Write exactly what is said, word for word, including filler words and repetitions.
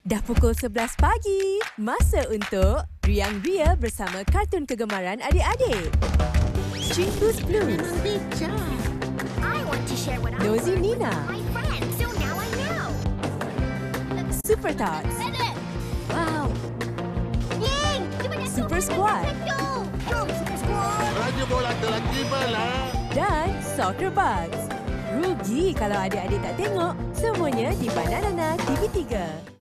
Dah pukul sebelas pagi. Masa untuk ria-ria bersama kartun kegemaran adik-adik. Cingkus Blues. Knowsy Nina. Supertots. Wow. Supersquads. Raja bola lelaki bala. Dan Supertots. Rugi kalau adik-adik tak tengok. Semuanya di Bananana T V tiga.